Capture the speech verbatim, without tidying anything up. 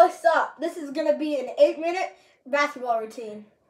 what's up? This is gonna be an eight minute basketball routine.